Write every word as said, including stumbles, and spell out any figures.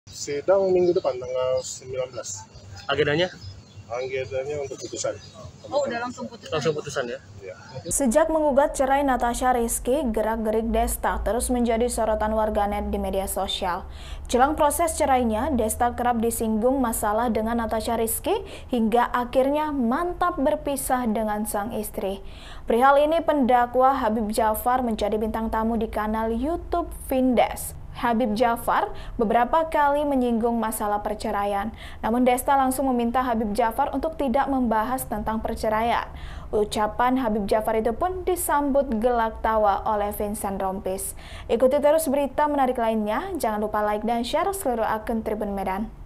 Sidang minggu depan tanggal sembilan belas. Agendanya? Agendanya untuk putusan. Oh, udah langsung putusan. Langsung putusan ya? Ya. Sejak menggugat cerai Natasha Rizky, gerak-gerik Desta terus menjadi sorotan warganet di media sosial. Jelang proses cerainya, Desta kerap disinggung masalah dengan Natasha Rizky hingga akhirnya mantap berpisah dengan sang istri. Perihal ini pendakwa Habib Jafar menjadi bintang tamu di kanal YouTube Vindes. Habib Jafar beberapa kali menyinggung masalah perceraian. Namun Desta langsung meminta Habib Jafar untuk tidak membahas tentang perceraian. Ucapan Habib Jafar itu pun disambut gelak tawa oleh Vincent Rompis. Ikuti terus berita menarik lainnya. Jangan lupa like dan share seluruh akun Tribun Medan.